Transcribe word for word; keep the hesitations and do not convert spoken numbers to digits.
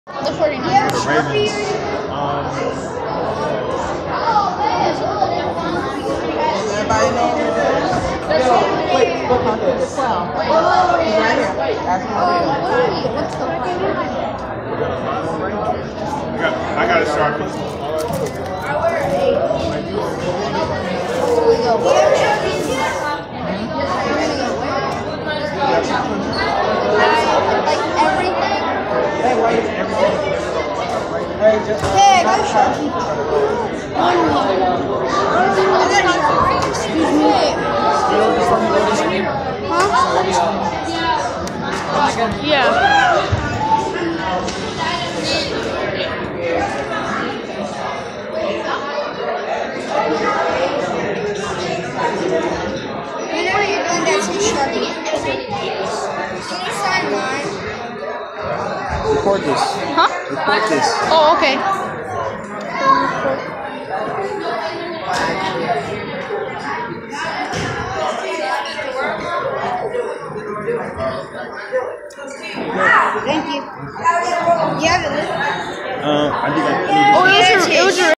The forty-niners. The Ravens. Um, Everybody know who it is? Wait, what count is it? twelve. He's right here. That's my real. What's the I got, I got a Sharpie. Like everything? Hey, why is everything? Hey, just. Hey, I got a Sharpie. Excuse me. Huh? Yeah. Whenever you're doing that, say Sharpie. Can you sign mine? Record this. Huh? Record this. Oh, okay. Thank you. You have it. Uh, I think I, I need to Oh, it was your, it was your